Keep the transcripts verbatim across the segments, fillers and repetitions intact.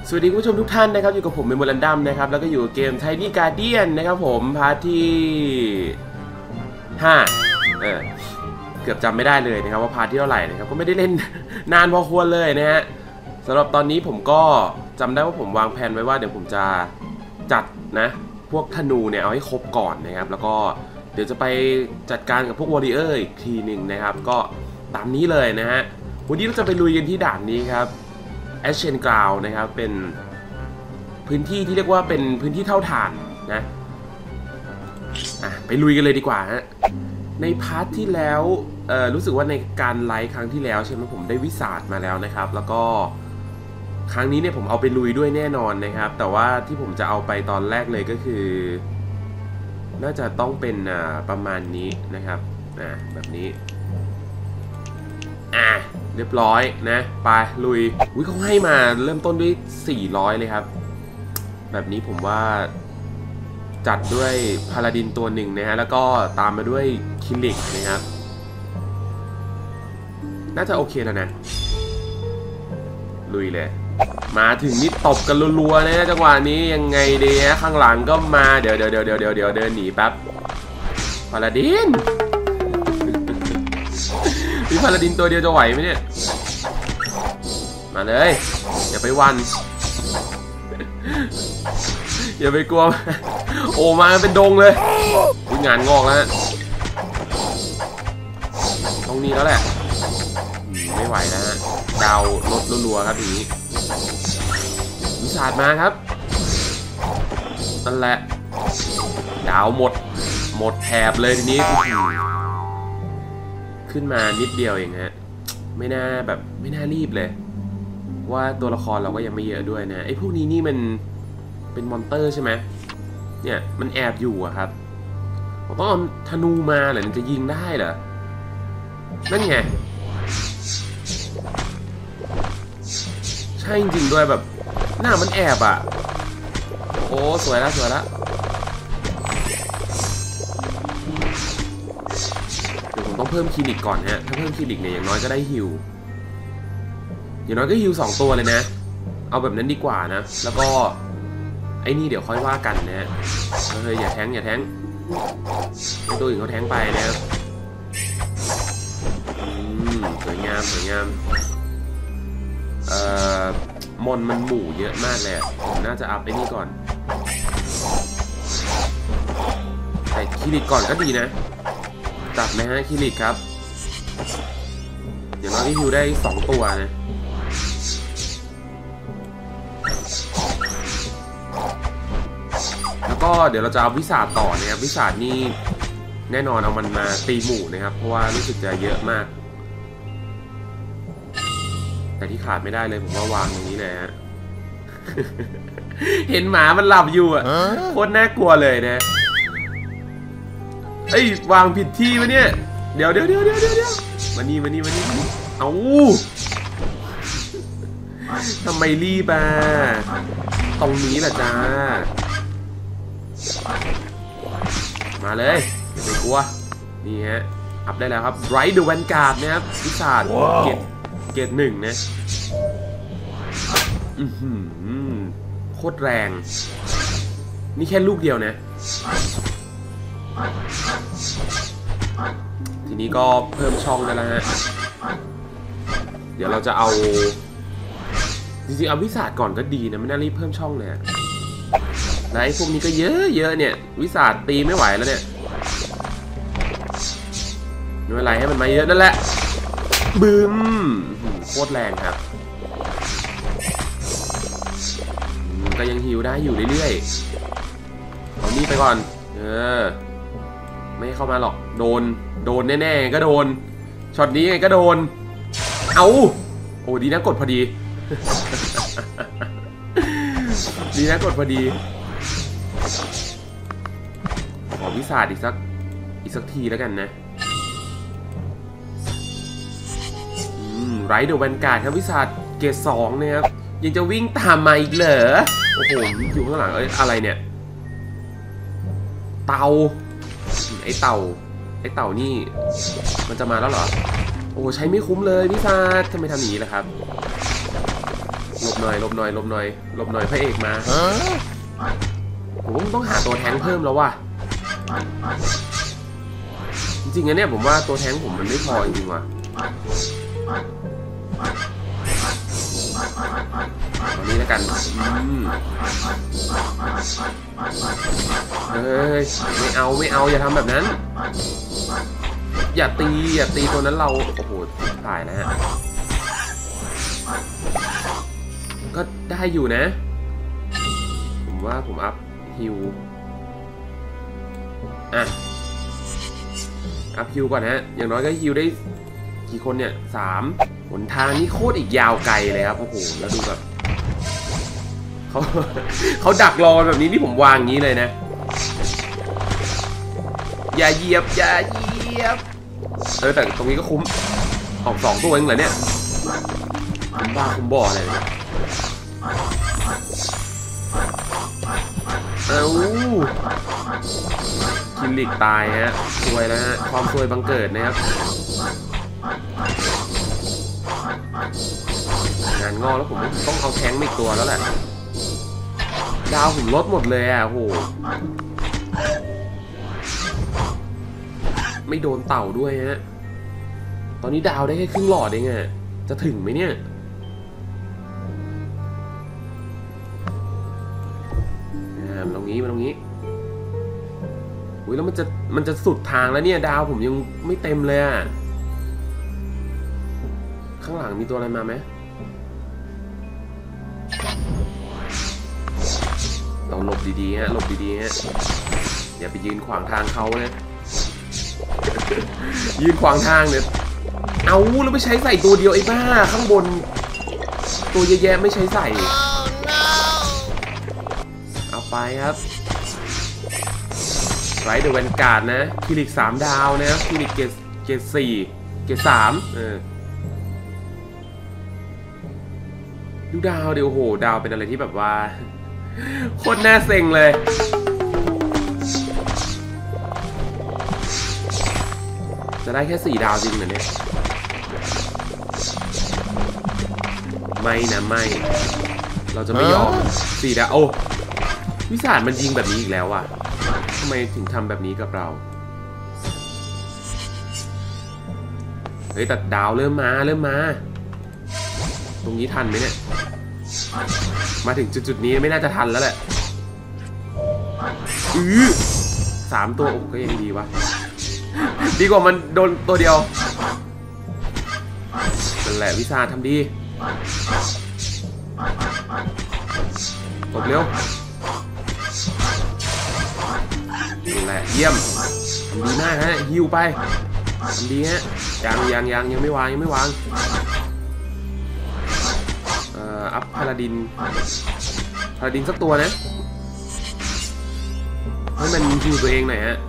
สวัสดีคุณผู้ชมทุกท่านนะครับอยู่กับผมเมมโมรันดัมนะครับแล้วก็อยู่เกม Tiny Guardian นะครับผมพาร์ทที่ห้าเออเกือบจำไม่ได้เลยนะครับว่าพาร์ทที่เท่าไหร่นะครับก็ไม่ได้เล่นนานพอควรเลยนะฮะสำหรับตอนนี้ผมก็จำได้ว่าผมวางแผนไว้ว่าเดี๋ยวผมจะจัดนะพวกธนูเนี่ยเอาให้ครบก่อนนะครับแล้วก็เดี๋ยวจะไปจัดการกับพวกวอริเออร์อีกทีหนึ่งนะครับก็ตามนี้เลยนะฮะวันนี้เราจะไปลุยกันที่ด่านนี้ครับแอชเชนกราวนะครับเป็นพื้นที่ที่เรียกว่าเป็นพื้นที่เท่าฐานนะอ่ะไปลุยกันเลยดีกว่าฮะในพาร์ทที่แล้วเอ่อรู้สึกว่าในการไลฟ์ครั้งที่แล้วใช่ไหมผมได้วิสาดมาแล้วนะครับแล้วก็ครั้งนี้เนี่ยผมเอาไปลุยด้วยแน่นอนนะครับแต่ว่าที่ผมจะเอาไปตอนแรกเลยก็คือน่าจะต้องเป็นอ่าประมาณนี้นะครับอ่าแบบนี้อ่ะเรียบร้อยนะไปลุยอุ้ยเขาให้มาเริ่มต้นด้วยสี่ร้อยเลยครับแบบนี้ผมว่าจัดด้วยพาลาดินตัวหนึ่งนะฮะแล้วก็ตามมาด้วยคิลิกนะครับน่าจะโอเคแล้วนะลุยเลยมาถึงนี่ตบกันรัวๆนะจังหวะนี้ยังไงดีฮะข้างหลังก็มาเดี๋ยวเดี๋ยวเดี๋ยวเดี๋ยวเดี๋ยวเดี๋ยวเดินหนีแป๊บพาลาดินมีพาลาดินตัวเดียวจะไหวไหมเนี่ยมาเลยอย่าไปวันอย่าไปกลัวโอ้มาเป็นดงเลยงานงอกแล้วตรงนี้แล้วแหละไม่ไหวนะฮะดาวลดรัวๆครับทีนี้วิสาดมาครับนั่นแหละดาวหมดหมดแถบเลยทีนี้ขึ้นมานิดเดียวเองฮะไม่น่าแบบไม่น่ารีบเลยว่าตัวละครเราก็ยังไม่เยอะด้วยนะไอ้พวกนี้นี่มันเป็นมอนเตอร์ใช่ไหมเนี่ยมันแอบอยู่อะครับผมต้องเอาธนูมาเหรอมันจะยิงได้เหรอนั่นไงใช่จริงๆด้วยแบบหน้ามันแอบอะโอ้สวยแล้วสวยแล้วเดี๋ยวผมต้องเพิ่มคลินิกก่อนฮะถ้าเพิ่มคลินิกเนี่ยอย่างน้อยก็ได้ฮิวอย่างน้อยก็ฮิวสองตัวเลยนะเอาแบบนั้นดีกว่านะแล้วก็ไอ้นี่เดี๋ยวค่อยว่ากันนะเฮ้ยอย่าแทงอย่าแทงไอ้ตัวอื่นเขาแทงไปนะครับอืมสวยงามสวยงามเอ่อมอนมันหมู่เยอะมากเลยผมน่าจะอัพไอ้นี่ก่อนใส่คิริกก่อนก็ดีนะจัดไหมฮะคิริกครับอย่างน้อยที่ฮิวได้สองตัวนะแล้วก็เดี๋ยวเราจะเอาวิสาดต่อนะครับวิสาดนี่แน่นอนเอามันมาตีหมู่นะครับเพราะว่ารู้สึกจะเยอะมากแต่ที่ขาดไม่ได้เลยผมว่าวางตรงนี้เลยฮะ เห็นหมามันหลับอยู่อ่ะโคตรน่ากลัวเลยนะเอ้ยวางผิดที่วะเนี่ยเดี๋ยวเดี๋ยวเดี๋ยวเดี๋ยวเดี๋ยวมานี่มานี่มานี่เอาทำไมรีบอ่ะตรงนี้แหละจ้ามาเลยอย่าไปกลัวนี่ฮะอัพได้แล้วครับไรเดอร์แวนการ์ดนะครับวิสาดเกตเกตหนึ่งนะอือหือโคตรแรงนี่แค่ลูกเดียวนะทีนี้ก็เพิ่มช่องได้แล้วฮะเดี๋ยวเราจะเอาจริงๆเอาวิสาดก่อนก็ดีนะไม่น่ารีบเพิ่มช่องเลยแล้วไอ้พวกนี้ก็เยอะเยอะเนี่ยวิสาดตีไม่ไหวแล้วเนี่ยไม่เป็นไรให้มันมาเยอะนั่นแหละบึ้มโคตรแรงครับก็ยังฮิวได้อยู่เรื่อยๆเอานี่ไปก่อนเออไม่เข้ามาหรอกโดนโดนแน่ๆก็โดนช็อตนี้ไงก็โดนเอาโอ้ดีนะกดพอดี ดีนะกดพอดีขอวิสาดอีกสักอีกสักทีแล้วกันนะไรเดอร์แวนการ์ดครับวิสาดเกรดสองนะครับยังจะวิ่งตามมาอีกเหรอโอ้โหอยู่ข้างหลังเอ้ยอะไรเนี่ยเต่าไอเต่าไอเต่านี่มันจะมาแล้วเหรอโอ้ใช้ไม่คุ้มเลยวิสาดทำไมทำอย่างนี้ล่ะครับหลบหน่อยหลบหน่อยหลบหน่อยหลบหน่อยพระเอกมาผมต้องหาตัวแทงเพิ่มแล้วว่ะจริงๆนะเนี่ยผมว่าตัวแทงผมมันไม่พอจริงๆว่ะตอนนี้แล้วกันเฮ้ยไม่เอาไม่เอาอย่าทำแบบนั้นอย่าตีอย่าตีตัวนั้นเราโอ้โหตายนะฮะก็ได้อยู่นะผมว่าผมอัพฮิวอ่ะอัพฮิวก่อนฮะอย่างน้อยก็ฮิวได้กี่คนเนี่ยสามหนทางนี่โคตรอีกยาวไกลเลยครับโอ้โหแล้วดูแบบเขาเขาดักรอแบบนี้นี่ผมวางงี้เลยนะอย่าเหยียบอย่าเหยียบเออแต่ตรงนี้ก็คุ้มออกสองตัวเองเหรอเนี่ยคุ้มบ้าคุ้มบ่ออะไรเนี่ยเอ้าคิมลิกตายฮะซวยแล้วฮะความซวยบังเกิดนะครับงานงอแล้วผมต้องเอาแทงอีกตัวแล้วแหละดาวผมลดหมดเลยอ่ะโหไม่โดนเต่าด้วยฮะตอนนี้ดาวได้แค่ครึ่งหลอดเองอ่ะจะถึงไหมเนี่ยมันตรงนี้มันตรงนี้อุ้ยแล้วมันจะมันจะสุดทางแล้วเนี่ยดาวผมยังไม่เต็มเลยอ่ะข้างหลังมีตัวอะไรมาไหมเราหลบดีๆฮะหลบดีๆฮะอย่าไปยืนขวางทางเขาเลยยืนขวางทางเนี่ยเอาแล้วไม่ใช้ใส่ตัวเดียวไอ้บ้าข้างบนตัวแย่ๆไม่ใช้ใส่เอาไปครับไรเดอร์แวนการ์ดนะคิริกสามดาวนะคิริกเกตเกตสี่เกตสามเออดูดาวเดี๋ยวโหดาวเป็นอะไรที่แบบว่าโคตรน่าเซ็งเลยจะได้แค่สี่ดาวจริงเหรอเนี่ยไม่นะไม่เราจะไม่ยอมสี่ดาวโอ้วิสาดมันยิงแบบนี้อีกแล้วอ่ะทำไมถึงทำแบบนี้กับเราเฮ้ยแต่ดาวเริ่มมาเริ่มมาตรงนี้ทันไหมเนี่ยมาถึงจุดๆนี้ไม่น่าจะทันแล้วแหละอือสามตัวก็ยังดีวะดีกว่ามันโดนตัวเดียวนั่นแหละวิชาทำดีกดเร็วนั่นแหละเยี่ยมทำดีมากฮะฮิวไปทำดีฮะยังยังยังยังไม่วางยังไม่วางอัพพาราดินพาราดินสักตัวนะให้มันฮิวตัวเองหน่อยฮะ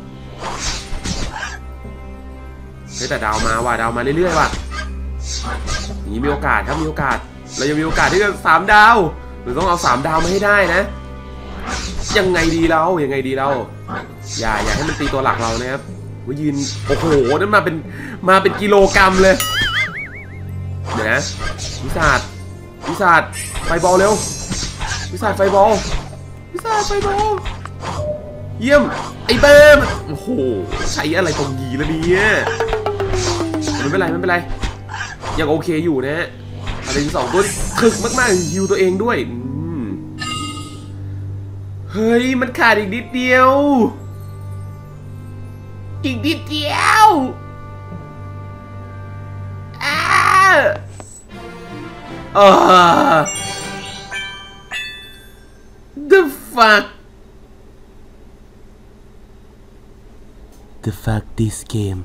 เฮ้ยแต่ดาวมาว่ะดาวมาเรื่อยๆว่ะอย่างนี้มีโอกาสครับมีโอกาสเรายังมีโอกาสที่จะสามดาวหรือต้องเอาสามดาวมาให้ได้นะยังไงดีเรายังไงดีเราอย่าอย่าให้มันตีตัวหลักเรานะครับว่ายืนโอ้โหนั่นมาเป็นมาเป็นกิโลกรัมเลยเดี๋ยวนะวิสาดวิสาดไฟบอลเร็ววิสาดไฟบอลวิสาดไฟบอลเยี่ยมไอ้เบิ้มโอ้โหใช้อะไรตรงยีแล้วเนี่ยไม่เป็นไรไม่เป็นไรยังโอเคอยู่นะฮะอะไรที่สองตัวถึกมากๆฮิวตัวเองด้วยเฮ้ยมันขาดอีกนิดเดียวอีกนิดเดียวอ้าเออ the fuck the fuck this game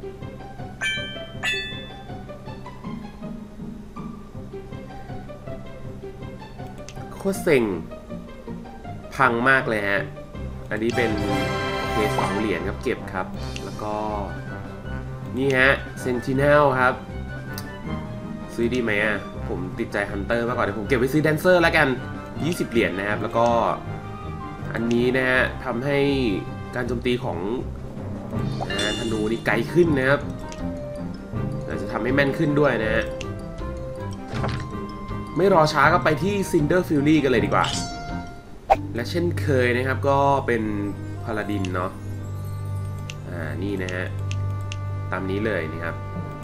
โคตรเซ็งพังมากเลยฮะอันนี้เป็นเคสสองเหรียญครับเก็บครับแล้วก็นี่ฮะ Sentinel ครับซื้อดีไหมอ่ะผมติดใจ Hunter มากกว่าเดี๋ยวผมเก็บไว้ซื้อ Dancer แล้วกันยี่สิบเหรียญนะครับแล้วก็อันนี้นะฮะทำให้การโจมตีของธนูนี่ไกลขึ้นนะครับอาจจะทำให้แม่นขึ้นด้วยนะฮะไม่รอช้าก็ไปที่ Cinder Fury กันเลยดีกว่าและเช่นเคยนะครับก็เป็นพาลาดินเนาะอ่านี่นะฮะตามนี้เลยนะครับ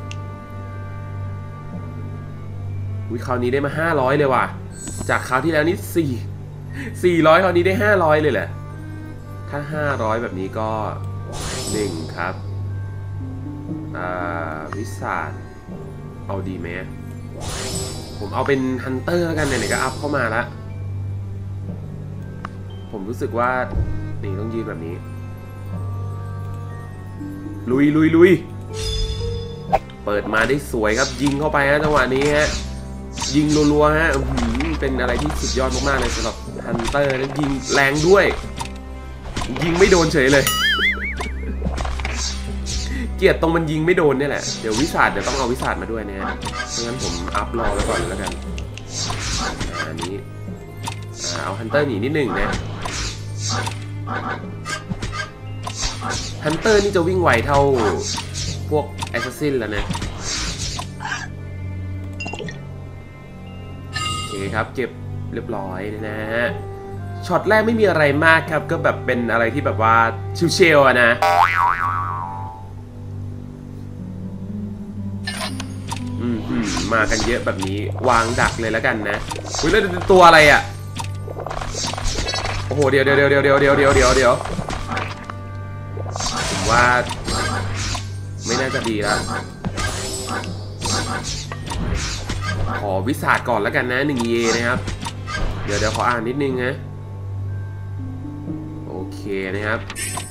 วิคราวนี้ได้มาห้าร้อยเลยว่ะจากคราวที่แล้วนี่สี่สี่ร้อยคราวนี้ได้ห้าร้อยเลยแหละถ้าห้าร้อยแบบนี้ก็หนึ่งครับอ่าวิสาดเอาดีไหมผมเอาเป็นฮันเตอร์แล้วกันไหนๆก็อัพเข้ามาแล้วผมรู้สึกว่านี่ต้องยืนแบบนี้ลุยลุยลุยเปิดมาได้สวยครับยิงเข้าไปฮะจังหวะนี้ฮะยิงรัวๆฮะเป็นอะไรที่สุดยอดมากๆเลยสำหรับฮันเตอร์นะยิงแรงด้วยยิงไม่โดนเฉยเลยเกลียดตรงมันยิงไม่โดนนี่แหละเดี๋ยววิสาดเดี๋ยวต้องเอาวิสาดมาด้วยนะฮะเพราะงั้นผมอัพรอไว้ก่อนแล้วกันอันนี้เอาฮันเตอร์หนีนิดหนึ่งนะฮันเตอร์นี่จะวิ่งไวเท่าพวกแอสซัสซินแล้วนะโอเคครับเก็บเรียบร้อยนะฮะช็อตแรกไม่มีอะไรมากครับก็แบบเป็นอะไรที่แบบว่าชิวๆอะนะอืมมากันเยอะแบบนี้วางดักเลยแล้วกันนะอุ้ยแล้วตัวอะไรอ่ะโอ้โหเดี๋ยวเดี๋ยวเดี๋ยวเดี๋ยวเดี๋ยวเดี๋ยวเดี๋ยวเดี๋ยวผมว่าไม่น่าจะดีแล้วขอวิสาดก่อนแล้วกันนะหนึ่ง เอ นะครับเดี๋ยวเดี๋ยวขออ่านนิดนึงนะโอเคนะครับ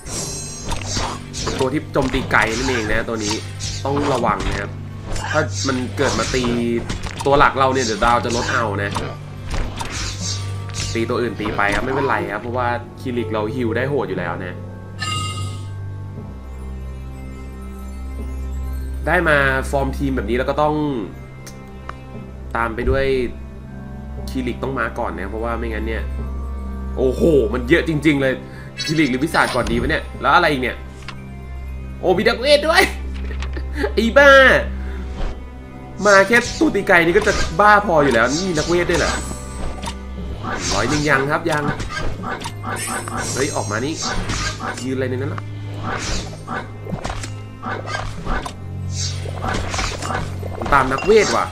ตัวที่โจมตีไกลนั่นเองนะตัวนี้ต้องระวังนะครับถ้ามันเกิดมาตีตัวหลักเราเนี่ยเดี๋ยวดาวจะลดเอานะตีตัวอื่นตีไปครับไม่เป็นไรครับเพราะว่าคิริกเราฮิวได้โหดอยู่แล้วนะได้มาฟอร์มทีมแบบนี้แล้วก็ต้องตามไปด้วยคิริกต้องมาก่อนนะเพราะว่าไม่งั้นเนี่ยโอ้โหมันเยอะจริงๆเลยคิริกหรือวิสาดก่อนดีวะเนี่ยแล้วอะไรอีกเนี่ยโอ้มีดักเวทด้วยไอ้บ้ามาแค่ตูตีไก่นี่ก็จะบ้าพออยู่แล้วนี่นักเวทด้วยเหรอร้อยหนึ่งยังครับยังเฮ้ยออกมานี่ยืนอะไรในนั้นล่ะตามนักเวทว่ะ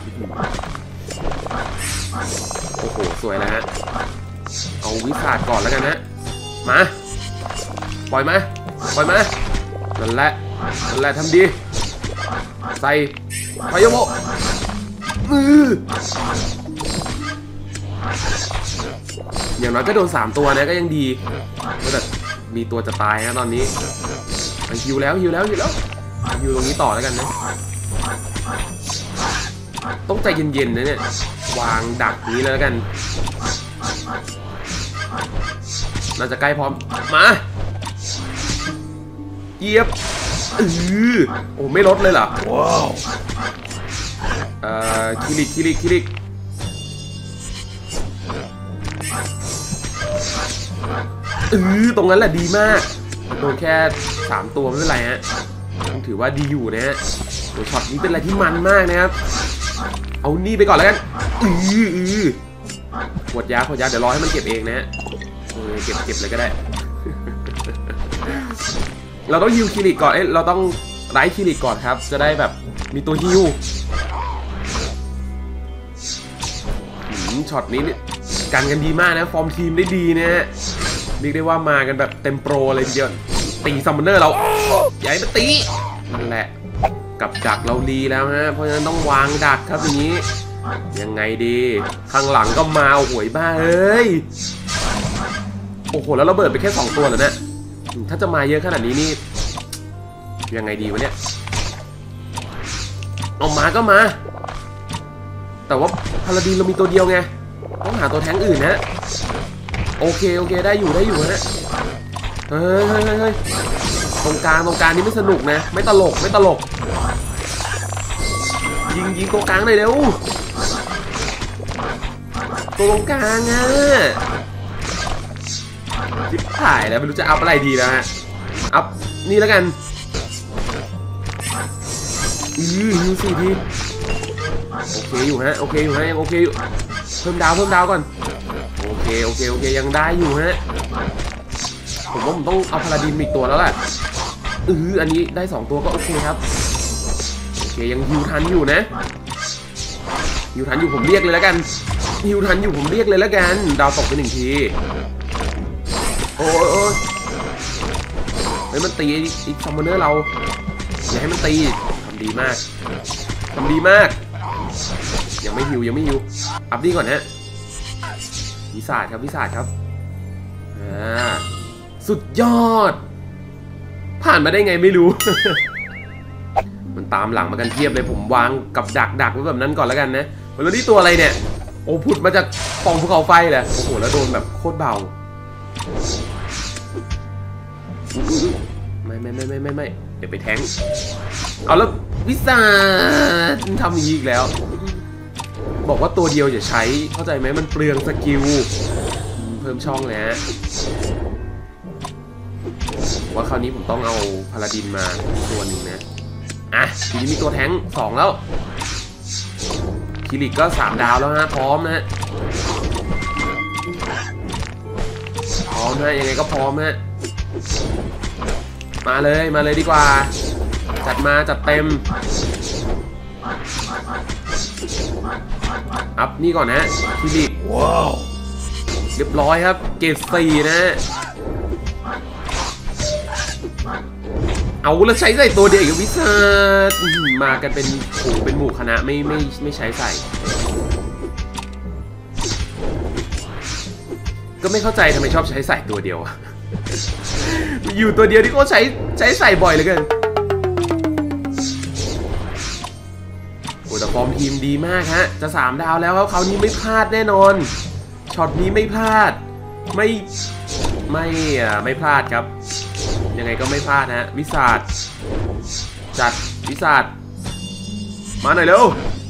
โอ้โหสวยแล้วฮะเอาวิสาดก่อนแล้วกันนะมาปล่อยมาปล่อยมานั่นแหละนั่นแหละทำดีใส่พายโมมืออย่างน้อยก็โดนสามตัวนะก็ยังดีแต่มีตัวจะตายนะตอนนี้ฮิวแล้วฮิวแล้วฮิวแล้วฮิวตรงนี้ต่อแล้วกันนะต้องใจเย็นๆนะเนี่ยวางดักนี้แล้วกันน่าจะใกล้พร้อมมาเยียบเออโอ้ไม่ลดเลยเหรอว้าวเอ่อคิริกคิริกคิริกเออตรงนั้นแหละดีมากโดนแค่สามตัวไม่เป็นไรฮะถือว่าดีอยู่นะฮะโอ้ช็อตนี้เป็นอะไรที่มันมากนะครับเอานี่ไปก่อนแล้วกันอืออือขวดยาขวดยาเดี๋ยวรอให้มันเก็บเองนะฮะเออเก็บเก็บเลยก็ได้ เราต้องฮิวคิริกก่อนเอ้ยเราต้องไล่คิริกก่อนครับจะได้แบบมีตัวฮิวช็อตนี้กันกันดีมากนะฟอร์มทีมได้ดีนะฮะเรียกได้ว่ามากันแบบเต็มโปรเลยทีเดียวตีซัมมอนเนอร์เราใหญ่มาตีนั่นแหละกับดักเราดีแล้วฮะเพราะฉะนั้นต้องวางดักครับอย่างนี้ยังไงดีข้างหลังก็มาโอ้โหบ้าเอ้ยโอ้โหแล้วเราเบิดไปแค่สองตัวเหรอเนี่ยถ้าจะมาเยอะขนาดนี้นี่ยังไงดีวะเนี่ยเอามาก็มาแต่ว่าพาราดีนเรามีตัวเดียวไงต้องหาตัวแท้งอื่นนะโอเคโอเคได้อยู่ได้อยู่นะเฮ้ยเฮ้ยเฮ้ยตรงกลางตรงกลางนี่ไม่สนุกนะไม่ตลกไม่ตลกยิงยิงตรงกลางหน่อยเร็วตรงกลางอ่ะจิบถ่ายแล้วไม่รู้จะอัพอะไรดีแล้วฮะอัพนี่แล้วกันอือฮิวสี่ทีโอเคอยู่ฮะโอเคอยู่ฮะยังโอเคอยู่เพิ่มดาวเพิ่มดาวก่อนโอเคโอเคโอเคยังได้อยู่ฮะผมว่าผมต้องเอาพาราดินอีกตัวแล้วแหละเอออันนี้ได้สองตัวก็โอเคครับโอเคยังฮิวทันอยู่นะฮิวทันอยู่ผมเรียกเลยแล้วกันฮิวทันอยู่ผมเรียกเลยแล้วกันดาวตกไปหนึ่งทีโอ้ยโอ้ยเฮ้ยมันตีอีกซัมมอนเนอร์เราอย่าให้มันตีทำดีมากทำดีมากยังไม่ฮิวยังไม่ฮิวอัพดีก่อนฮะวิสาดครับวิสาดครับอ่าสุดยอดผ่านมาได้ไงไม่รู้ มันตามหลังมากันเทียบเลยผมวางกับดักดักไว้แบบนั้นก่อนแล้วกันนะแล้วนี่ตัวอะไรเนี่ยโอ้ผุดมาจากปล่องภูเขาไฟเลยโอ้โหแล้วโดนแบบโคตรเบาไม่ไม่ไม่ไม่ไม่ไม่เดี๋ยวไปแทงเอาแล้ววิสาทำอย่างนี้อีกแล้วบอกว่าตัวเดียวอย่าใช้เข้าใจไหมมันเปลืองสกิลเพิ่มช่องเลยฮะว่าคราวนี้ผมต้องเอาพาราดินมาตัวหนึ่งนะอ่ะทีนี้มีตัวแทงสองแล้วคิริกก็สามดาวแล้วฮะพร้อมนะฮะพร้อมฮะยังไงก็พร้อมฮะมาเลยมาเลยดีกว่าจัดมาจัดเต็มอัพนี่ก่อนนะคิริกว้าวเรียบร้อยครับเกรดสี่นะเอาแล้วใช้ใส่ตัวเดียวกับวิสามากันเป็นผูเป็นหมู่คณะไม่ไม่ไม่ใช้ใส่ก็ไม่เข้าใจทำไมชอบใช้ใส่ตัวเดียวอยู่ตัวเดียวที่เขาใช้ใช้ใส่บ่อยเลยกันโอ้แต่ฟอร์มทีมดีมากฮะจะสามดาวแล้วครับคราวนี้ไม่พลาดแน่นอนช็อตนี้ไม่พลาดไม่ไม่อ่าไม่พลาดครับยังไงก็ไม่พลาดฮะวิสาดจัดวิสาดมาหน่อยเร็ว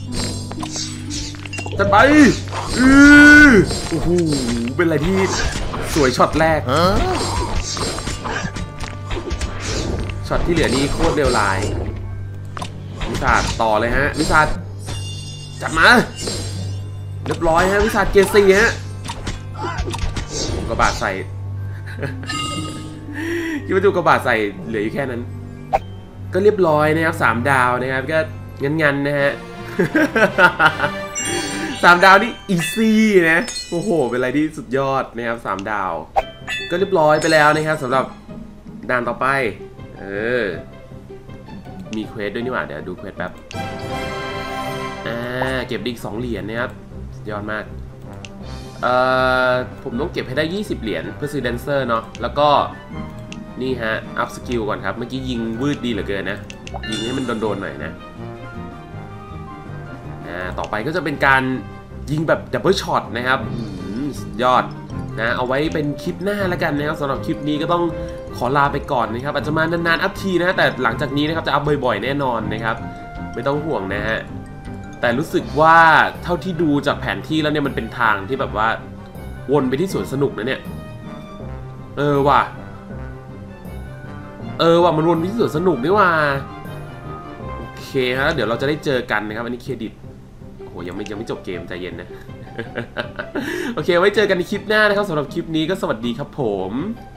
จัดไปอือโอ้โหเป็นอะไรที่สวยช็อตแรกช็อตที่เหลือนี่โคตรเร็วลายวิสาดต่อเลยฮะวิสาดจัดมาเรียบร้อยฮะวิสาดเกรดสี่ฮะกระบาดใส่คิดว่าดูกระบาดใส่เหลืออยู่แค่นั้นก็เรียบร้อยนะครับสามดาวนะครับก็งันๆนะฮะสามดาวนี่อีซี่นะโอ้โหเป็นอะไรที่สุดยอดนะครับสามดาวก็เรียบร้อยไปแล้วนะครับสำหรับด่านต่อไปเออมีเควสด้วยนี่หว่าเดี๋ยวดูเควสแป๊บอ่าเก็บอีกสองเหรียญนะครับสุดยอดมากเอ่อผมต้องเก็บให้ได้ยี่สิบเหรียญเพื่อซื้อแดนเซอร์เนาะแล้วก็นี่ฮะอัพสกิลก่อนครับเมื่อกี้ยิงวืดดีเหลือเกินนะยิงให้มันโดนๆหน่อยนะอ่าต่อไปก็จะเป็นการยิงแบบดับเบิลช็อตนะครับสุดยอดนะเอาไว้เป็นคลิปหน้าแล้วกันนะครับสำหรับคลิปนี้ก็ต้องขอลาไปก่อนนะครับอาจจะมานานๆอัพทีนะแต่หลังจากนี้นะครับจะอัพบ่อยๆแน่นอนนะครับไม่ต้องห่วงนะฮะแต่รู้สึกว่าเท่าที่ดูจากแผนที่แล้วเนี่ยมันเป็นทางที่แบบว่าวนไปที่สวนสนุกนะเนี่ยเออว่ะเออว่ะมันวนไปที่สวนสนุกนี่ว่ะโอเคฮะเดี๋ยวเราจะได้เจอกันนะครับอันนี้เครดิตโอ้โหยังไม่ยังไม่จบเกมใจเย็นนะ โอเคไว้เจอกันในคลิปหน้านะครับสำหรับคลิปนี้ก็สวัสดีครับผม